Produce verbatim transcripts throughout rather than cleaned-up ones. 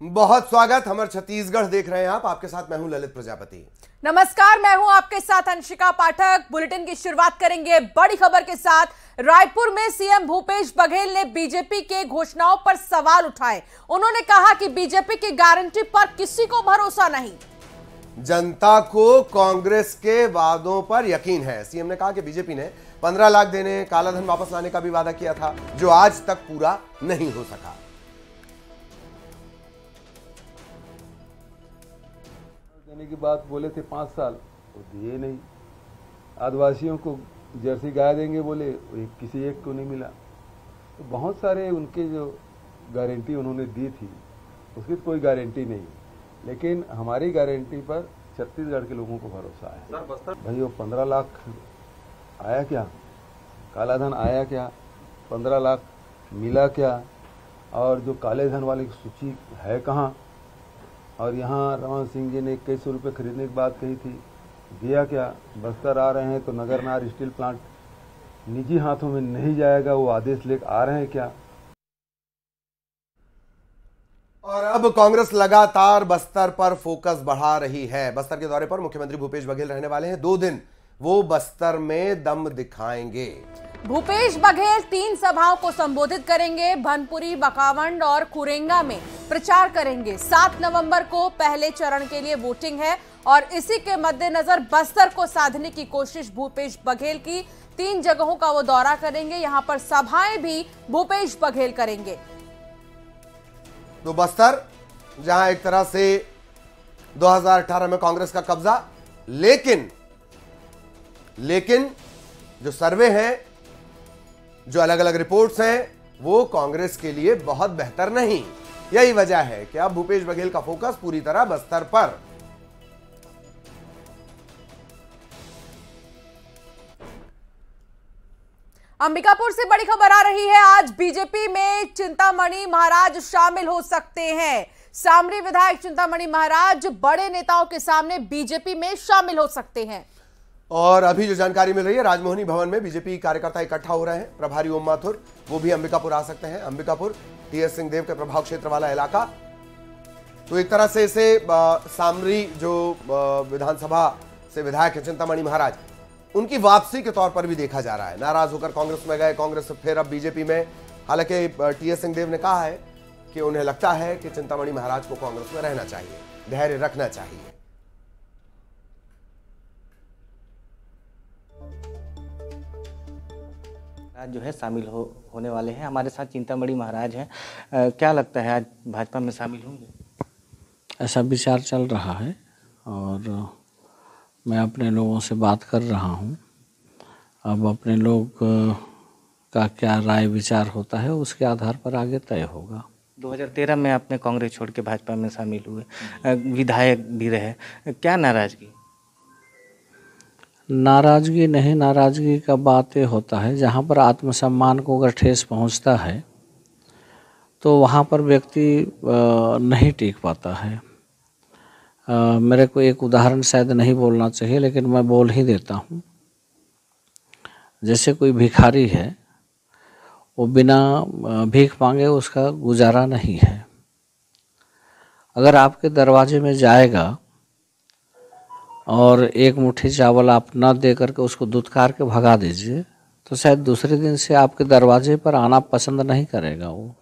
बहुत स्वागत। हमर छत्तीसगढ़ देख रहे हैं आप, आपके साथ मैं हूं ललित प्रजापति। नमस्कार, मैं हूं आपके साथ अंशिका पाठक। बुलेटिन की शुरुआत करेंगे बड़ी खबर के साथ। रायपुर में सीएम भूपेश बघेल ने बीजेपी के घोषणाओं पर सवाल उठाए। उन्होंने कहा कि बीजेपी की गारंटी पर किसी को भरोसा नहीं। जनता को कांग्रेस के वादों पर यकीन है। सीएम ने कहा कि बीजेपी ने पंद्रह लाख देने, कालाधन वापस लाने का भी वादा किया था, जो आज तक पूरा नहीं हो सका। देने की बात बोले थे पाँच साल, तो दिए नहीं। आदिवासियों को जर्सी गाय देंगे बोले, एक किसी एक को नहीं मिला। तो बहुत सारे उनके जो गारंटी उन्होंने दी थी, उसकी कोई गारंटी नहीं। लेकिन हमारी गारंटी पर छत्तीसगढ़ के लोगों को भरोसा है। भाई वो पंद्रह लाख आया क्या? कालाधन आया क्या? पंद्रह लाख मिला क्या? और जो काले धन वाली सूची है कहाँ? और यहाँ रमन सिंह जी ने इक्कीस सौ रुपये खरीदने की बात कही थी, दिया क्या? बस्तर आ रहे हैं तो नगरनार स्टील प्लांट निजी हाथों में नहीं जाएगा, वो आदेश लेकर आ रहे हैं क्या? और अब कांग्रेस लगातार बस्तर पर फोकस बढ़ा रही है। बस्तर के दौरे पर मुख्यमंत्री भूपेश बघेल रहने वाले हैं। दो दिन वो बस्तर में दम दिखाएंगे। भूपेश बघेल तीन सभाओं को संबोधित करेंगे। भनपुरी, बकावंड और खुरेंगा में प्रचार करेंगे। सात नवंबर को पहले चरण के लिए वोटिंग है और इसी के मद्देनजर बस्तर को साधने की कोशिश भूपेश बघेल की। तीन जगहों का वो दौरा करेंगे। यहां पर सभाएं भी भूपेश बघेल करेंगे। तो बस्तर, जहां एक तरह से दो हज़ार अठारह में कांग्रेस का कब्जा, लेकिन लेकिन जो सर्वे हैं, जो अलग अलग रिपोर्ट्स हैं, वो कांग्रेस के लिए बहुत बेहतर नहीं। यही वजह है कि अब भूपेश बघेल का फोकस पूरी तरह बस्तर पर। अंबिकापुर से बड़ी खबर आ रही है। आज बीजेपी में चिंतामणि महाराज शामिल हो सकते हैं। सामरी विधायक चिंतामणि महाराज बड़े नेताओं के सामने बीजेपी में शामिल हो सकते हैं। और अभी जो जानकारी मिल रही है, राजमोहनी भवन में बीजेपी कार्यकर्ता इकट्ठा हो रहे हैं। प्रभारी ओम माथुर, वो भी अंबिकापुर आ सकते हैं। अंबिकापुर टीएस सिंहदेव के प्रभाव क्षेत्र वाला इलाका। तो एक तरह से इसे सामरी जो विधानसभा से विधायक है चिंतामणि महाराज, उनकी वापसी के तौर पर भी देखा जा रहा है। नाराज होकर कांग्रेस में गए, कांग्रेस से फिर अब बीजेपी में। हालांकि टीएस सिंहदेव ने कहा है कि उन्हें लगता है कि चिंतामणि महाराज को कांग्रेस में रहना चाहिए, धैर्य रखना चाहिए। जो है शामिल हो होने वाले हैं। हमारे साथ चिंतामणि महाराज हैं। आ, क्या लगता है आज भाजपा में शामिल होंगे? ऐसा विचार चल रहा है और मैं अपने लोगों से बात कर रहा हूं। अब अपने लोग का क्या राय विचार होता है, उसके आधार पर आगे तय होगा। दो हज़ार तेरह में आपने कांग्रेस छोड़ के भाजपा में शामिल हुए, विधायक भी रहे, क्या नाराजगी? नाराजगी नहीं, नाराजगी का बात ये होता है जहाँ पर आत्मसम्मान को अगर ठेस पहुँचता है तो वहाँ पर व्यक्ति नहीं टिक पाता है। आ, मेरे को एक उदाहरण शायद नहीं बोलना चाहिए, लेकिन मैं बोल ही देता हूँ। जैसे कोई भिखारी है, वो बिना भीख मांगे उसका गुजारा नहीं है। अगर आपके दरवाजे में जाएगा और एक मुट्ठी चावल आप न दे करके उसको दुत्कार के भगा दीजिए, तो शायद दूसरे दिन से आपके दरवाजे पर आना पसंद नहीं करेगा वो।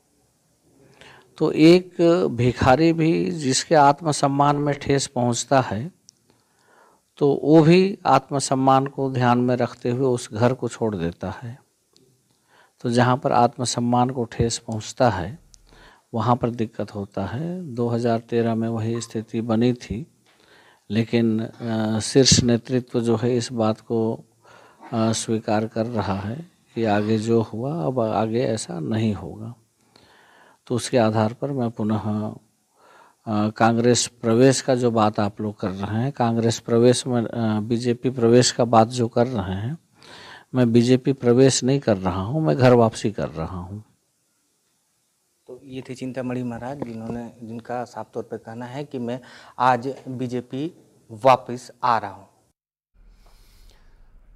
तो एक भिखारी भी जिसके आत्मसम्मान में ठेस पहुंचता है, तो वो भी आत्मसम्मान को ध्यान में रखते हुए उस घर को छोड़ देता है। तो जहाँ पर आत्मसम्मान को ठेस पहुंचता है वहाँ पर दिक्कत होता है। दो हज़ार तेरह में वही स्थिति बनी थी, लेकिन शीर्ष नेतृत्व जो है इस बात को स्वीकार कर रहा है कि आगे जो हुआ अब आगे ऐसा नहीं होगा। तो उसके आधार पर मैं पुनः कांग्रेस प्रवेश का जो बात आप लोग कर रहे हैं, कांग्रेस प्रवेश में बीजेपी प्रवेश का बात जो कर रहे हैं, मैं बीजेपी प्रवेश नहीं कर रहा हूं, मैं घर वापसी कर रहा हूं। तो ये थे चिंतामणि महाराज, जिन्होंने जिनका साफ तौर पर कहना है कि मैं आज बीजेपी वापस आ रहा हूं।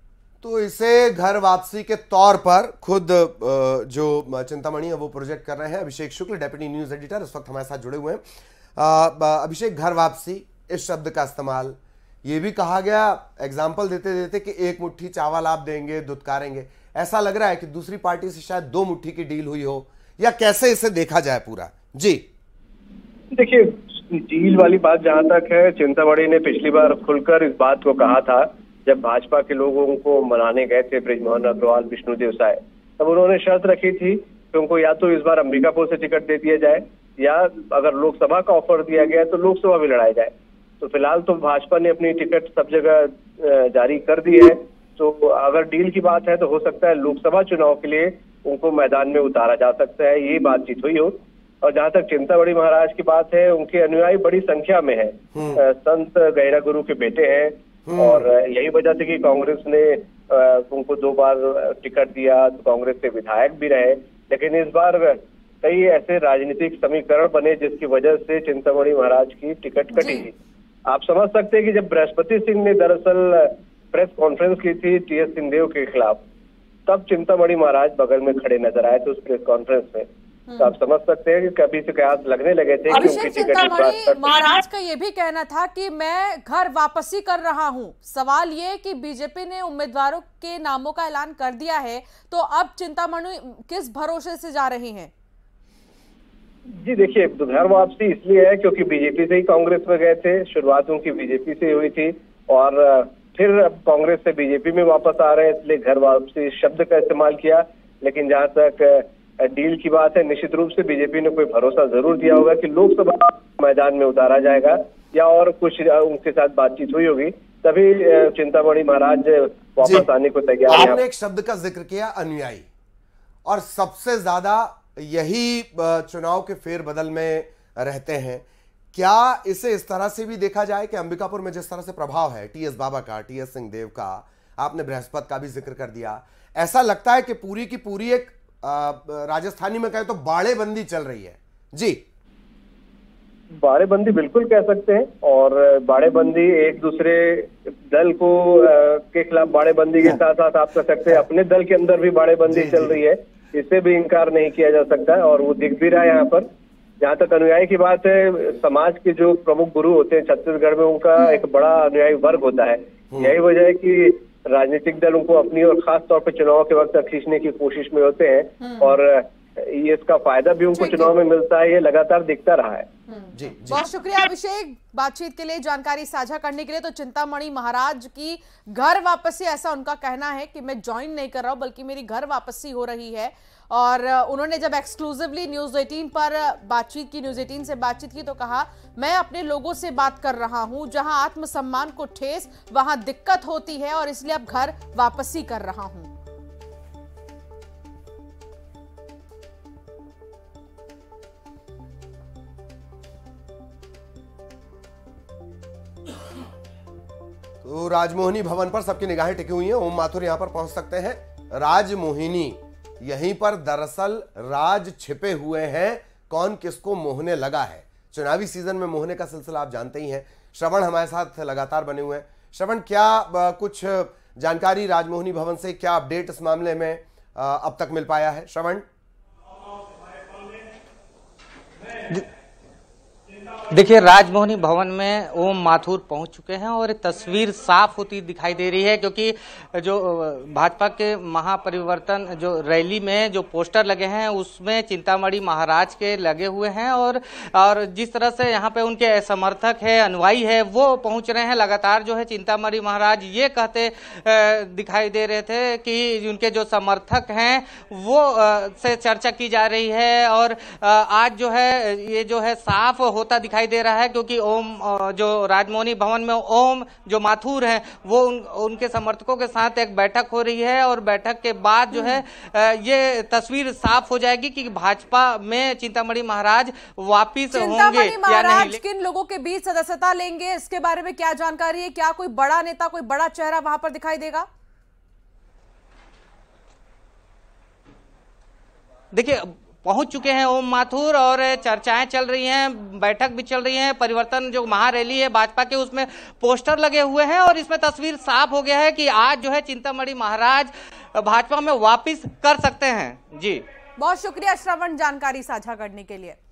तो इसे घर वापसी के तौर पर खुद जो चिंतामणि है वो प्रोजेक्ट कर रहे हैं। Abhishek Shukla, deputy news editor, इस वक्त हमारे साथ जुड़े हुए हैं। अभिषेक, घर वापसी इस शब्द का इस्तेमाल, ये भी कहा गया एग्जाम्पल देते देते कि एक मुट्ठी चावल आप देंगे, दुत्कारेंगे। ऐसा लग रहा है कि दूसरी पार्टी से शायद दो मुट्ठी की डील हुई हो, या कैसे इसे देखा जाए पूरा? जी देखिए, डील वाली बात जहां तक है, चिंतामणि ने पिछली बार खुलकर इस बात को कहा था जब भाजपा के लोगों को मनाने गए थे बृजमोहन अग्रवाल, विष्णुदेव साय, तब उन्होंने शर्त रखी थी कि उनको या तो इस बार अंबिकापुर से टिकट दे दिया जाए, या अगर लोकसभा का ऑफर दिया गया तो लोकसभा भी लड़ाई जाए। तो फिलहाल तो भाजपा ने अपनी टिकट सब जगह जारी कर दी है। तो अगर डील की बात है तो हो सकता है लोकसभा चुनाव के लिए उनको मैदान में उतारा जा सकता है, ये बातचीत हुई हो। और जहां तक चिंतामणि महाराज की बात है, उनके अनुयायी बड़ी संख्या में है, संत गैरा गुरु के बेटे हैं, और यही वजह थी कि कांग्रेस ने उनको दो बार टिकट दिया, तो कांग्रेस से विधायक भी रहे। लेकिन इस बार कई ऐसे राजनीतिक समीकरण बने जिसकी वजह से चिंतामणि महाराज की टिकट कटी थी। आप समझ सकते हैं कि जब बृहस्पति सिंह ने दरअसल प्रेस कॉन्फ्रेंस की थी टी एस सिंहदेव के खिलाफ, तब चिंतामणि महाराज बगल में खड़े नजर आए थे उस प्रेस कॉन्फ्रेंस में। तो आप समझ सकते हैं कि कभी से कयास लगने लगे थे कि उनकी टिकट चिंतामणि महाराज का ये भी कहना था कि मैं घर वापसी कर रहा हूं। सवाल ये कि बीजेपी ने उम्मीदवारों के नामों का ऐलान कर दिया है, तो अब चिंतामणि किस भरोसे से जा रहे हैं? जी देखिए, घर वापसी इसलिए है क्योंकि बीजेपी से ही कांग्रेस में गए थे, शुरुआत उनकी बीजेपी से हुई थी, और फिर अब कांग्रेस से बीजेपी में वापस आ रहे हैं, इसलिए घर वापसी शब्द का इस्तेमाल किया। लेकिन जहां तक डील की बात है, निश्चित रूप से बीजेपी ने कोई भरोसा जरूर दिया होगा कि लोकसभा मैदान में उतारा जाएगा, या और कुछ उनके साथ बातचीत हुई होगी, तभी चिंतामणि महाराज वापस आने को तैयार हैं। आपने एक शब्द का जिक्र किया, अनुयायी, और सबसे ज्यादा यही चुनाव के फेरबदल में रहते हैं। क्या इसे इस तरह से भी देखा जाए कि अंबिकापुर में जिस तरह से प्रभाव है टी एस बाबा का, टी एस सिंहदेव का, आपने बृहस्पति का भी जिक्र कर दिया, ऐसा लगता है कि पूरी की पूरी एक राजस्थानी में कहे तो बाड़ेबंदी चल रही है? जी, बाड़ेबंदी बिल्कुल कह सकते हैं, और बाड़ेबंदी एक दूसरे दल को के खिलाफ बाड़ेबंदी के साथ साथ आप कह सकते हैं अपने दल के अंदर भी बाड़ेबंदी चल रही है, इससे भी इनकार नहीं किया जा सकता है, और वो दिख भी रहा है यहाँ पर। जहाँ तक अनुयायी की बात है, समाज के जो प्रमुख गुरु होते हैं छत्तीसगढ़ में, उनका एक बड़ा अनुयायी वर्ग होता है। यही वजह है कि राजनीतिक दल उनको अपनी और खास तौर पर चुनाव के वक्त खींचने की कोशिश में होते हैं, और ये इसका फायदा भी उनको चुनाव में मिलता है, ये लगातार दिखता रहा है। जी, जी। बहुत शुक्रिया अभिषेक, बातचीत के लिए, जानकारी साझा करने के लिए। तो चिंतामणि महाराज की घर वापसी, ऐसा उनका कहना है कि मैं ज्वाइन नहीं कर रहा हूं, बल्कि मेरी घर वापसी हो रही है। और उन्होंने जब एक्सक्लूसिवली न्यूज़ अठारह पर बातचीत की, न्यूज़ अठारह से बातचीत की, तो कहा मैं अपने लोगों से बात कर रहा हूं, जहां आत्मसम्मान को ठेस वहां दिक्कत होती है, और इसलिए अब घर वापसी कर रहा हूं। तो राजमोहिनी भवन पर सबकी निगाहें टिकी हुई हैं। ओम माथुर यहां पर पहुंच सकते हैं। राजमोहिनी, यहीं पर दरअसल राज छिपे हुए हैं, कौन किसको मोहने लगा है। चुनावी सीजन में मोहने का सिलसिला आप जानते ही हैं। श्रवण हमारे साथ लगातार बने हुए हैं। श्रवण, क्या कुछ जानकारी राजमोहिनी भवन से, क्या अपडेट इस मामले में अब तक मिल पाया है? श्रवण, देखिए, राजमोहिनी भवन में ओम माथुर पहुंच चुके हैं और तस्वीर साफ होती दिखाई दे रही है, क्योंकि जो भाजपा के महापरिवर्तन जो रैली में जो पोस्टर लगे हैं उसमें चिंतामणि महाराज के लगे हुए हैं, और और जिस तरह से यहाँ पे उनके समर्थक है, अनुयायी है, वो पहुंच रहे हैं लगातार। जो है चिंतामणि महाराज ये कहते दिखाई दे रहे थे कि उनके जो समर्थक हैं वो से चर्चा की जा रही है, और आज जो है ये जो है साफ होता दिखाई दे रहा है, क्योंकि ओम जो राजमोहिनी भवन में ओम जो माथुर हैं वो उन, उनके समर्थकों के साथ एक बैठक हो रही है, और बैठक के बाद जो है ये तस्वीर साफ हो जाएगी कि भाजपा में चिंतामणि महाराज वापिस होंगे या नहीं। किन लोगों के बीच सदस्यता लेंगे, इसके बारे में क्या जानकारी है? क्या कोई बड़ा नेता, कोई बड़ा चेहरा वहां पर दिखाई देगा? देखिए, पहुंच चुके हैं ओम माथुर और चर्चाएं चल रही हैं, बैठक भी चल रही है। परिवर्तन जो महारैली है भाजपा के, उसमें पोस्टर लगे हुए हैं और इसमें तस्वीर साफ हो गया है कि आज जो है चिंतामणि महाराज भाजपा में वापस कर सकते हैं। जी बहुत शुक्रिया श्रवण जानकारी साझा करने के लिए।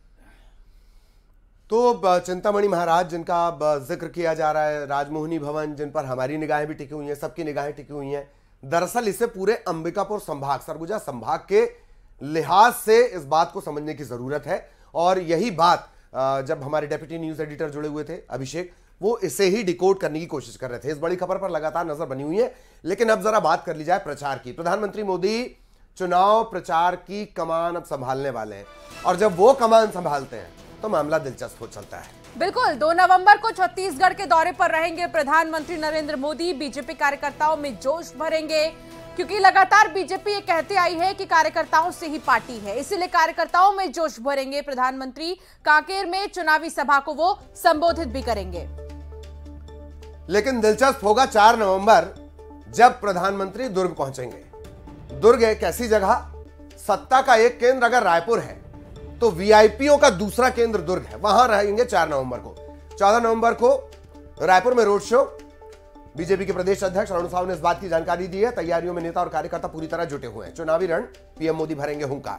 तो चिंतामणि महाराज जिनका जिक्र किया जा रहा है, राजमोहनी भवन जिन पर हमारी निगाहें भी टिकी हुई हैं, सबकी निगाहें टिकी हुई हैं, दरअसल इसे पूरे अंबिकापुर संभाग, सरगुजा संभाग के लिहाज से इस बात को समझने की जरूरत है। और यही बात जब हमारे डेप्यूटी न्यूज एडिटर जुड़े हुए थे अभिषेक, वो इसे ही डिकोड करने की कोशिश कर रहे थे। इस बड़ी खबर पर लगातार नजर बनी हुई है। लेकिन अब जरा बात कर ली जाए प्रचार की। प्रधानमंत्री मोदी चुनाव प्रचार की कमान अब संभालने वाले हैं और जब वो कमान संभालते हैं तो मामला दिलचस्प हो चलता है। बिल्कुल, दो नवंबर को छत्तीसगढ़ के दौरे पर रहेंगे प्रधानमंत्री नरेंद्र मोदी। बीजेपी कार्यकर्ताओं में जोश भरेंगे क्योंकि लगातार बीजेपी ये कहते आई है कि कार्यकर्ताओं से ही पार्टी है, इसीलिए कार्यकर्ताओं में जोश भरेंगे प्रधानमंत्री। कांकेर में चुनावी सभा को वो संबोधित भी करेंगे। लेकिन दिलचस्प होगा चार नवंबर जब प्रधानमंत्री दुर्ग पहुंचेंगे। दुर्ग एक ऐसी जगह, सत्ता का एक केंद्र अगर रायपुर है तो वीआईपीओ का दूसरा केंद्र दुर्ग है। वहां रहेंगे चार नवंबर को। चौदह नवंबर को रायपुर में रोड शो। बीजेपी के प्रदेश अध्यक्ष अरुण साव ने इस बात की जानकारी दी है। तैयारियों में नेता और कार्यकर्ता पूरी तरह जुटे हुए हैं। चुनावी रण पीएम मोदी भरेंगे हुंकार।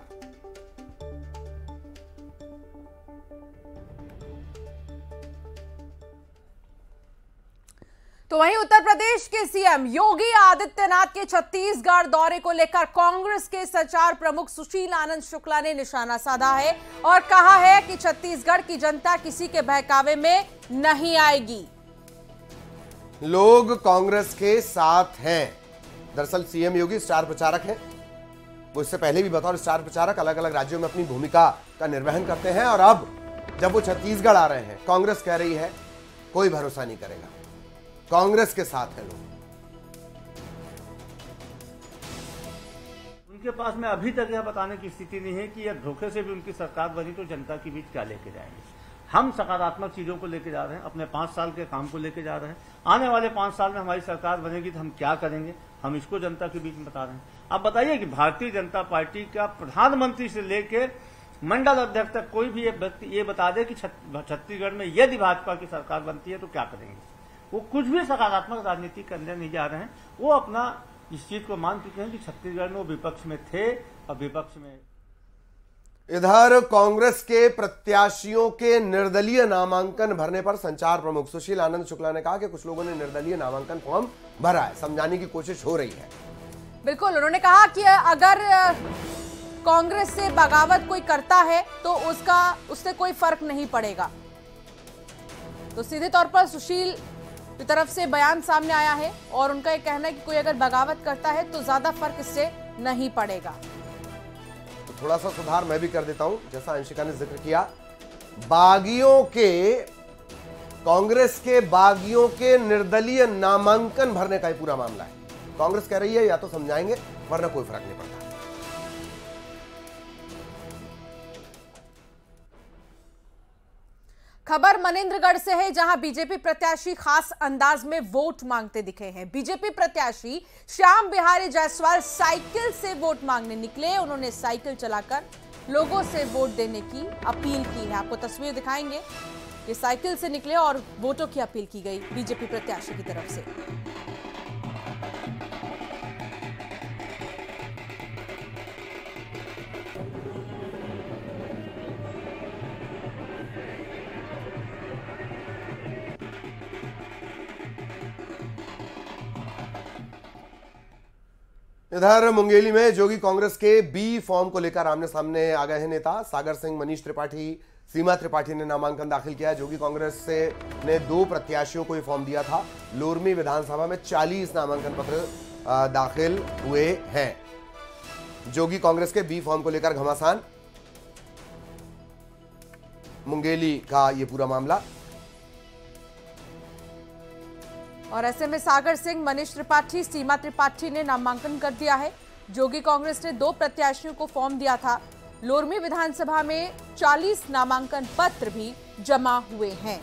तो वहीं उत्तर प्रदेश के सीएम योगी आदित्यनाथ के छत्तीसगढ़ दौरे को लेकर कांग्रेस के संचार प्रमुख सुशील आनंद शुक्ला ने निशाना साधा है और कहा है कि छत्तीसगढ़ की जनता किसी के बहकावे में नहीं आएगी। लोग कांग्रेस के साथ हैं। दरअसल सीएम योगी स्टार प्रचारक हैं। वो इससे पहले भी बतौर स्टार प्रचारक अलग अलग राज्यों में अपनी भूमिका का निर्वहन करते हैं और अब जब वो छत्तीसगढ़ आ रहे हैं, कांग्रेस कह रही है कोई भरोसा नहीं करेगा, कांग्रेस के साथ है लोग। उनके पास में अभी तक यह बताने की स्थिति नहीं है कि यह धोखे से भी उनकी सरकार बनी तो जनता के बीच क्या लेके जाएंगे। हम सकारात्मक चीजों को लेके जा रहे हैं, अपने पांच साल के काम को लेके जा रहे हैं। आने वाले पांच साल में हमारी सरकार बनेगी तो हम क्या करेंगे, हम इसको जनता के बीच में बता रहे हैं। आप बताइए कि भारतीय जनता पार्टी का प्रधानमंत्री से लेकर मंडल अध्यक्ष तक कोई भी व्यक्ति ये बता दे कि छत्तीसगढ़ में यदि भाजपा की सरकार बनती है तो क्या करेंगे। वो कुछ भी सकारात्मक राजनीति करने नहीं जा रहे हैं। वो अपना इस चीज को मान चुके हैं कि छत्तीसगढ़ में वो विपक्ष में थे और विपक्ष में। इधर कांग्रेस के प्रत्याशियों के निर्दलीय नामांकन भरने पर संचार प्रमुख सुशील आनंद शुक्ला ने कहा कि कुछ लोगों ने निर्दलीय नामांकन फॉर्म भरा है, समझाने की कोशिश हो रही है। बिल्कुल, उन्होंने कहा कि अगर कांग्रेस से बगावत कोई करता है तो उसका उससे कोई फर्क नहीं पड़ेगा। तो सीधे तौर पर सुशील की तरफ से बयान सामने आया है और उनका यह कहना है कि कोई अगर बगावत करता है तो ज्यादा फर्क इससे नहीं पड़ेगा। तो थोड़ा सा सुधार मैं भी कर देता हूं, जैसा अंशिका ने जिक्र किया। बागियों के, कांग्रेस के बागियों के निर्दलीय नामांकन भरने का ही पूरा मामला है। कांग्रेस कह रही है या तो समझाएंगे वरना कोई फर्क नहीं पड़ता। खबर मनेंद्रगढ़ से है, जहां बीजेपी प्रत्याशी खास अंदाज में वोट मांगते दिखे हैं। बीजेपी प्रत्याशी श्याम बिहारी जायसवाल साइकिल से वोट मांगने निकले। उन्होंने साइकिल चलाकर लोगों से वोट देने की अपील की है। आपको तस्वीर दिखाएंगे। ये साइकिल से निकले और वोटों की अपील की गई बीजेपी प्रत्याशी की तरफ से। इधर मुंगेली में जोगी कांग्रेस के बी फॉर्म को लेकर आमने सामने आ गए हैं नेता। सागर सिंह, मनीष त्रिपाठी, सीमा त्रिपाठी ने नामांकन दाखिल किया। जोगी कांग्रेस से ने दो प्रत्याशियों को ये फॉर्म दिया था। लोरमी विधानसभा में चालीस नामांकन पत्र दाखिल हुए हैं। जोगी कांग्रेस के बी फॉर्म को लेकर घमासान, मुंगेली का ये पूरा मामला। और ऐसे में सागर सिंह, मनीष त्रिपाठी, सीमा त्रिपाठी ने नामांकन कर दिया है। जोगी कांग्रेस ने दो प्रत्याशियों को फॉर्म दिया था। लोरमी विधानसभा में चालीस नामांकन पत्र भी जमा हुए हैं।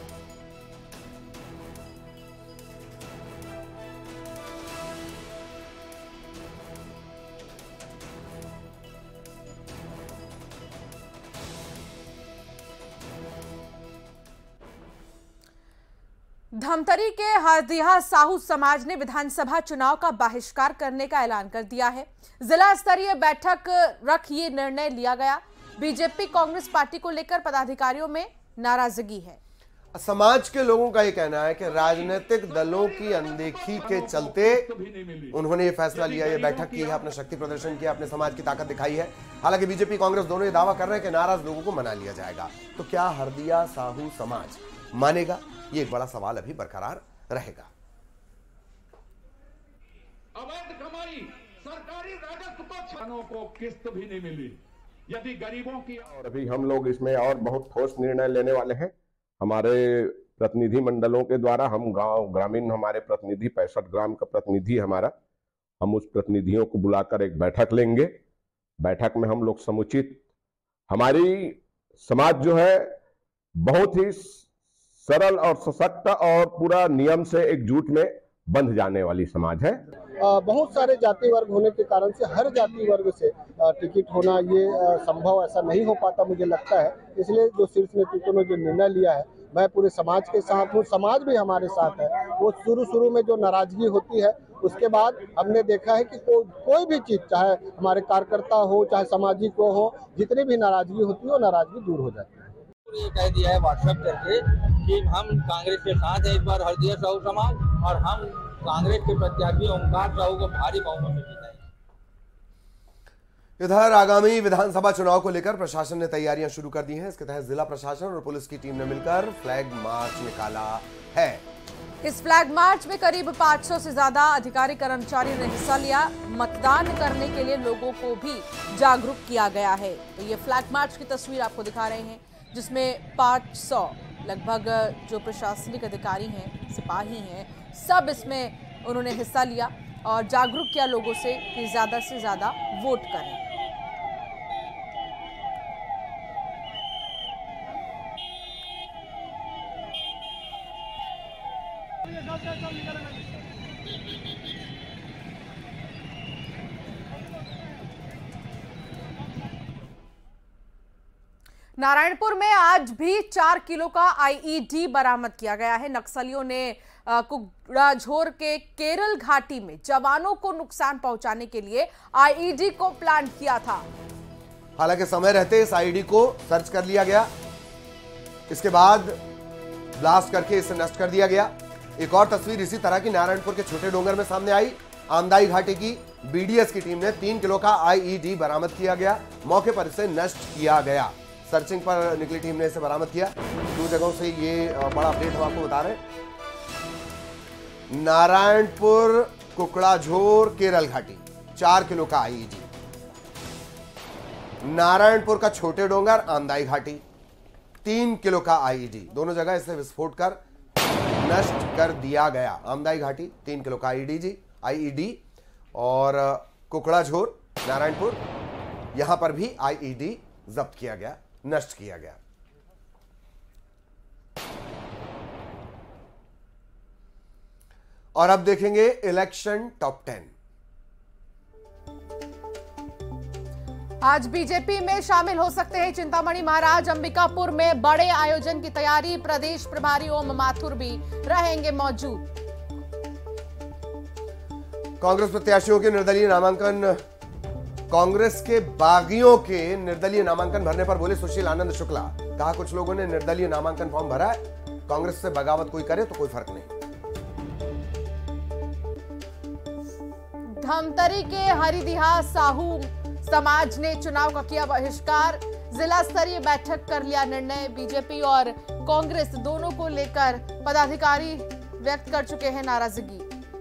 धमतरी के हरदिया साहू समाज ने विधानसभा चुनाव का बहिष्कार करने का ऐलान कर दिया है। जिला स्तरीय बैठक रख ये निर्णय लिया गया। बीजेपी कांग्रेस पार्टी को लेकर पदाधिकारियों में नाराजगी है। समाज के लोगों का ये कहना है कि राजनीतिक दलों की अनदेखी के चलते उन्होंने ये फैसला लिया, ये बैठक की है, अपना शक्ति प्रदर्शन किया, अपने समाज की ताकत दिखाई है। हालांकि बीजेपी कांग्रेस दोनों ये दावा कर रहे हैं कि नाराज लोगों को मना लिया जाएगा। तो क्या हरदिया साहू समाज मानेगा? ये एक बड़ा सवाल अभी बरकरार रहेगा। अवैध कमाई, सरकारी राजस्व पर किसानों को किस्त भी नहीं मिली। यदि गरीबों की और अभी हम लोग इसमें और बहुत ठोस निर्णय लेने वाले हैं। हमारे प्रतिनिधि मंडलों के द्वारा हम गांव ग्रामीण, हमारे प्रतिनिधि पैंसठ ग्राम का प्रतिनिधि हमारा, हम उस प्रतिनिधियों को बुलाकर एक बैठक लेंगे। बैठक में हम लोग समुचित, हमारी समाज जो है बहुत ही सरल और सशक्त और पूरा नियम से एकजुट में बंध जाने वाली समाज है। बहुत सारे जाति वर्ग होने के कारण से हर जाति वर्ग से टिकट होना ये संभव ऐसा नहीं हो पाता मुझे लगता है। इसलिए जो शीर्ष नेतृत्व ने जो निर्णय लिया है, मैं पूरे समाज के साथ हूँ, समाज भी हमारे साथ है। वो शुरू शुरू में जो नाराजगी होती है, उसके बाद हमने देखा है कि को, कोई भी चीज, चाहे हमारे कार्यकर्ता हो, चाहे सामाजिक हो, जितनी भी नाराजगी होती है वो नाराजगी दूर हो जाती है। ये कह दिया है व्हाट्सएप करके कि हम कांग्रेस के साथ हैं इस बार हरदिया साहू समाज, और हम कांग्रेस के प्रत्याशी ओमकार साहू को भारी बहुमत से जिताएंगे। इधर आगामी विधानसभा चुनाव को लेकर प्रशासन ने तैयारियां शुरू कर दी हैं। इसके तहत जिला प्रशासन और पुलिस की टीम ने मिलकर फ्लैग मार्च निकाला है। इस फ्लैग मार्च में करीब पाँच सौ से ज्यादा अधिकारी कर्मचारी ने हिस्सा लिया। मतदान करने के लिए लोगों को भी जागरूक किया गया है। तो ये फ्लैग मार्च की तस्वीर आपको दिखा रहे हैं, जिसमें पाँच सौ लगभग जो प्रशासनिक अधिकारी हैं, सिपाही हैं, सब इसमें उन्होंने हिस्सा लिया और जागरूक किया लोगों से कि ज्यादा से ज्यादा वोट करें। नारायणपुर में आज भी चार किलो का आईईडी बरामद किया गया है। नक्सलियों ने कुकड़ाझोर के केरल घाटी में जवानों को नुकसान पहुंचाने के लिए आईईडी को प्लांट किया था। हालांकि समय रहते इस आईईडी को सर्च कर लिया गया, इसके बाद ब्लास्ट करके इसे नष्ट कर दिया गया। एक और तस्वीर इसी तरह की नारायणपुर के छोटे डोंगर में सामने आई। आमदाई घाटी की बीडीएस की टीम ने तीन किलो का आईईडी बरामद किया गया। मौके पर इसे नष्ट किया गया। सर्चिंग पर निकली टीम ने इसे बरामद किया। दो जगहों से ये बड़ा अपडेट हम आपको बता रहे हैं। नारायणपुर, कुकड़ाझोर, केरल घाटी, चार किलो का आईईडी। नारायणपुर का छोटे डोंगर, आमदाई घाटी, तीन किलो का आईईडी। दोनों जगह इसे विस्फोट कर नष्ट कर दिया गया। आमदाई घाटी तीन किलो का आईईडी जी आईईडी और कुकड़ाझोर, नारायणपुर, यहां पर भी आईईडी जब्त किया गया, नष्ट किया गया। और अब देखेंगे इलेक्शन टॉप टेन। आज बीजेपी में शामिल हो सकते हैं चिंतामणि महाराज। अंबिकापुर में बड़े आयोजन की तैयारी। प्रदेश प्रभारी ओम माथुर भी रहेंगे मौजूद। कांग्रेस प्रत्याशियों के निर्दलीय नामांकन कांग्रेस के बागियों के निर्दलीय नामांकन भरने पर बोले सुशील आनंद शुक्ला। कहा कुछ लोगों ने निर्दलीय नामांकन फॉर्म भरा है, कांग्रेस से बगावत कोई करे तो कोई फर्क नहीं। धमतरी के हरदिया साहू समाज ने चुनाव का किया बहिष्कार। जिला स्तरीय बैठक कर लिया निर्णय। बीजेपी और कांग्रेस दोनों को लेकर पदाधिकारी व्यक्त कर चुके हैं नाराजगी।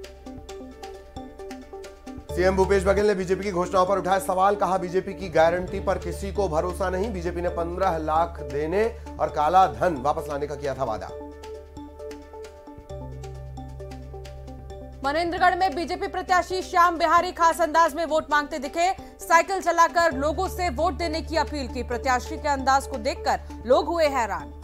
सीएम भूपेश बघेल ने बीजेपी की घोषणाओं पर उठाया सवाल। कहा बीजेपी की गारंटी पर किसी को भरोसा नहीं। बीजेपी ने पंद्रह लाख देने और काला धन वापस लाने का किया था वादा। मनेंद्रगढ़ में बीजेपी प्रत्याशी श्याम बिहारी खास अंदाज में वोट मांगते दिखे। साइकिल चलाकर लोगों से वोट देने की अपील की। प्रत्याशी के अंदाज को देखकर लोग हुए हैरान।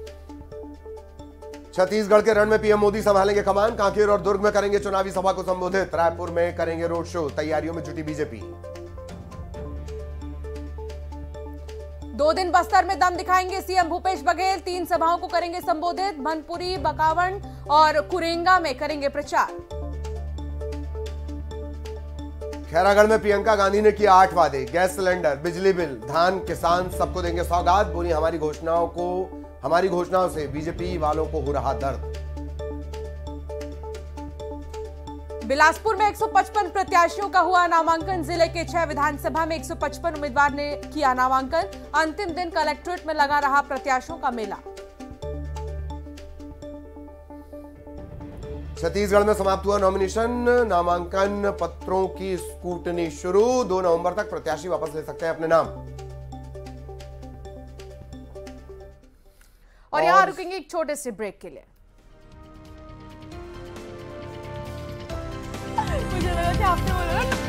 छत्तीसगढ़ के रण में पीएम मोदी संभालेंगे कमान। कांकेर और दुर्ग में करेंगे चुनावी सभा को संबोधित। रायपुर में करेंगे रोड शो। तैयारियों में जुटी बीजेपी। दो दिन बस्तर में दम दिखाएंगे सीएम भूपेश बघेल। तीन सभाओं को करेंगे संबोधित। भनपुरी, बकावंड और कुरेंगा में करेंगे प्रचार। खैरागढ़ में प्रियंका गांधी ने किया आठ वादे। गैस सिलेंडर, बिजली बिल, धान, किसान सबको देंगे सौगात। बोली हमारी घोषणाओं को हमारी घोषणाओं से बीजेपी वालों को हो रहा दर्द। बिलासपुर में एक सौ पचपन प्रत्याशियों का हुआ नामांकन। जिले के छह विधानसभा में एक सौ पचपन उम्मीदवार ने किया नामांकन। अंतिम दिन कलेक्ट्रेट में लगा रहा प्रत्याशियों का मेला। छत्तीसगढ़ में समाप्त हुआ नॉमिनेशन। नामांकन पत्रों की स्कूटनी शुरू। दो नवंबर तक प्रत्याशी वापस ले सकते हैं अपने नाम। और यहां रुकेंगे एक छोटे से ब्रेक के लिए। मुझे लगा कि आपने बोला